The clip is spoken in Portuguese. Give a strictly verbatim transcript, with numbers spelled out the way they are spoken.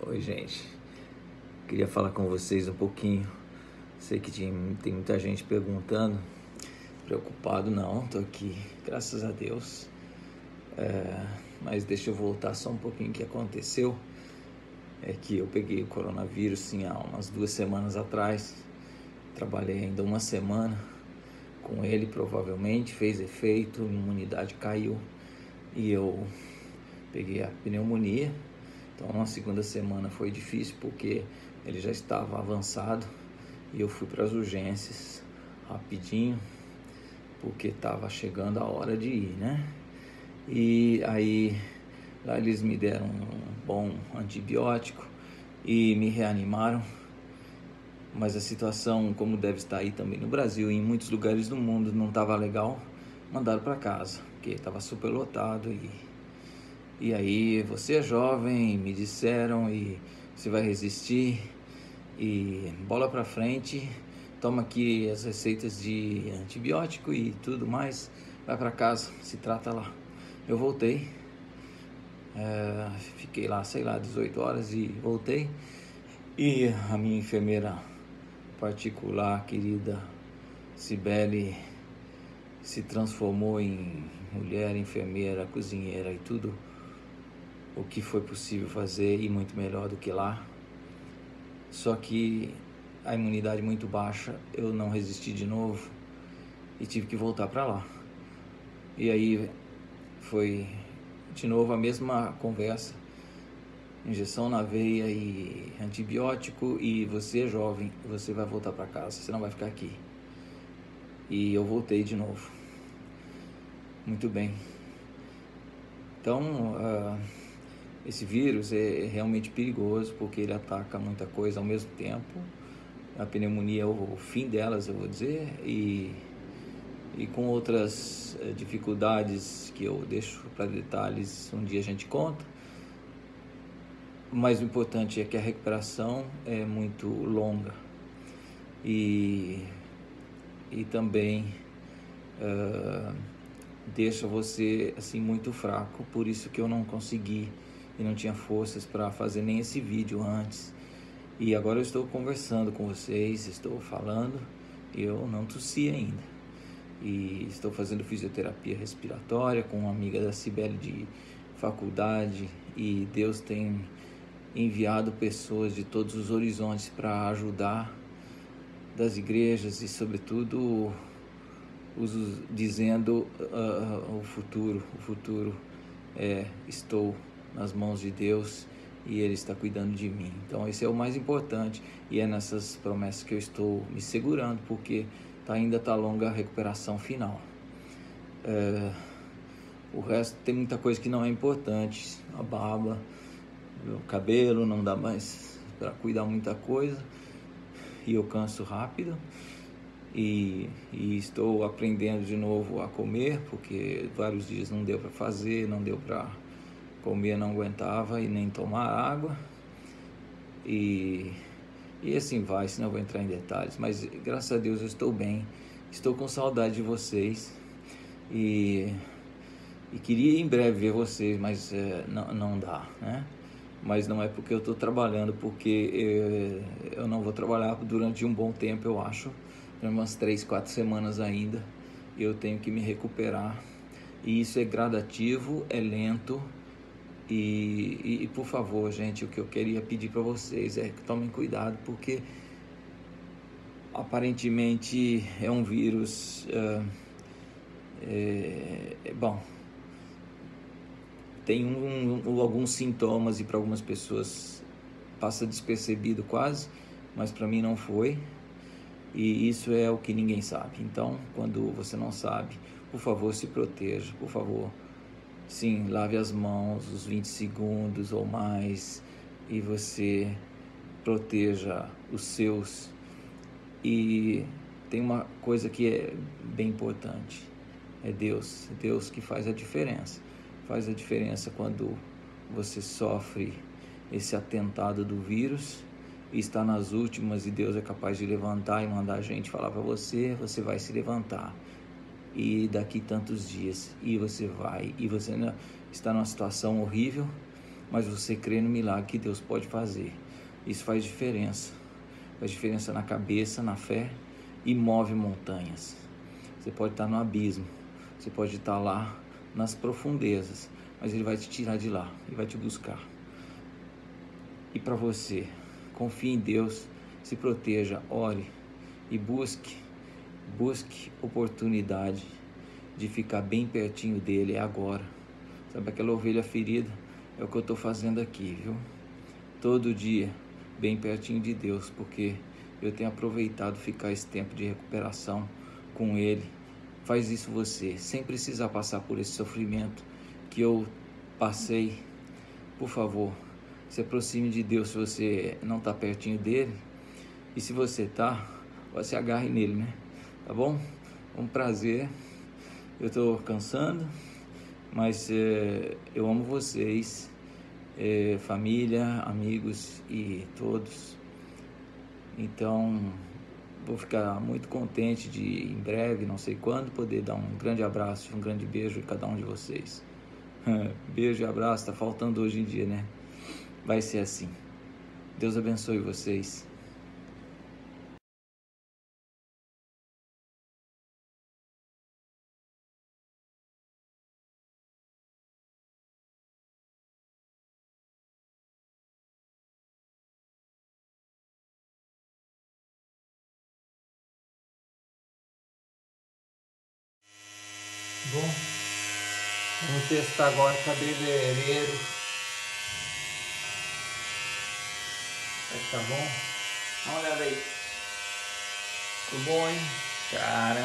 Oi, gente. Queria falar com vocês um pouquinho. Sei que tem muita gente perguntando. Preocupado não, tô aqui, graças a Deus. É, mas deixa eu voltar só um pouquinho. O que aconteceu é que eu peguei o coronavírus sim, há umas duas semanas atrás. Trabalhei ainda uma semana com ele, provavelmente fez efeito, a imunidade caiu e eu peguei a pneumonia. Então, na segunda semana foi difícil porque ele já estava avançado e eu fui para as urgências rapidinho porque estava chegando a hora de ir, né? E aí lá eles me deram um bom antibiótico e me reanimaram. Mas a situação, como deve estar aí também no Brasil e em muitos lugares do mundo, não estava legal. Mandaram para casa porque estava super lotado e E aí, você é jovem, me disseram, e você vai resistir, e bola pra frente, toma aqui as receitas de antibiótico e tudo mais, vai pra casa, se trata lá. Eu voltei, é, fiquei lá, sei lá, dezoito horas e voltei, e a minha enfermeira particular, querida Cibele, se transformou em mulher, enfermeira, cozinheira e tudo o que foi possível fazer e muito melhor do que lá. Só que a imunidade muito baixa, eu não resisti de novo e tive que voltar para lá. E aí foi de novo a mesma conversa, injeção na veia e antibiótico, e você é jovem, você vai voltar para casa, você não vai ficar aqui. E eu voltei de novo. Muito bem. Então, uh, esse vírus é realmente perigoso porque ele ataca muita coisa ao mesmo tempo. A pneumonia é o fim delas, eu vou dizer, e, e com outras eh, dificuldades que eu deixo para detalhes, um dia a gente conta. Mas o importante é que a recuperação é muito longa e, e também uh, deixa você assim muito fraco, por isso que eu não consegui e não tinha forças para fazer nem esse vídeo antes. E agora eu estou conversando com vocês, estou falando, e eu não tossi ainda. E estou fazendo fisioterapia respiratória com uma amiga da Cibele de faculdade, e Deus tem enviado pessoas de todos os horizontes para ajudar, das igrejas e sobretudo os, dizendo uh, o futuro, o futuro é, estou nas mãos de Deus e Ele está cuidando de mim. Então esse é o mais importante e é nessas promessas que eu estou me segurando, porque tá, ainda está longa a recuperação final. É, o resto tem muita coisa que não é importante, a barba, o cabelo, não dá mais para cuidar muita coisa e eu canso rápido. E, e estou aprendendo de novo a comer, porque vários dias não deu para fazer, não deu para comer, não aguentava e nem tomar água e, e assim vai, senão eu vou entrar em detalhes, mas graças a Deus eu estou bem, estou com saudade de vocês e, e queria em breve ver vocês, mas é, não, não dá, né? Mas não é porque eu estou trabalhando, porque eu, eu não vou trabalhar durante um bom tempo, eu acho, umas três, quatro semanas ainda, eu tenho que me recuperar, e isso é gradativo, é lento, e, e, e por favor, gente, o que eu queria pedir para vocês é que tomem cuidado, porque aparentemente é um vírus, uh, é, é bom, tem um, um, alguns sintomas e para algumas pessoas passa despercebido quase, mas para mim não foi. E isso é o que ninguém sabe. Então, quando você não sabe, por favor, se proteja, por favor. Sim, lave as mãos uns vinte segundos ou mais e você proteja os seus. E tem uma coisa que é bem importante, é Deus, Deus que faz a diferença. Faz a diferença quando você sofre esse atentado do vírus e está nas últimas, e Deus é capaz de levantar e mandar a gente falar para você, você vai se levantar e daqui tantos dias, e você vai, e você está numa situação horrível, mas você crê no milagre que Deus pode fazer. Isso faz diferença. Faz diferença na cabeça, na fé, e move montanhas. Você pode estar no abismo, você pode estar lá nas profundezas, mas Ele vai te tirar de lá e vai te buscar. E para você, confie em Deus, se proteja, ore e busque, busque oportunidade de ficar bem pertinho dele. É agora. Sabe aquela ovelha ferida? É o que eu estou fazendo aqui, viu? Todo dia, bem pertinho de Deus, porque eu tenho aproveitado ficar esse tempo de recuperação com Ele. Faz isso você, sem precisar passar por esse sofrimento que eu passei. Por favor, se aproxime de Deus se você não está pertinho dele. E se você está, você agarre nele, né? Tá bom? Um prazer. Eu estou cansando, mas é, eu amo vocês, é, família, amigos e todos. Então, vou ficar muito contente de, em breve, não sei quando, poder dar um grande abraço, um grande beijo em cada um de vocês. Beijo e abraço, tá faltando hoje em dia, né? Vai ser assim. Deus abençoe vocês. Bom, vamos testar agora o cabeleireiro. Tá bom? Dá uma olhada aí. Ficou bom, hein? Cara.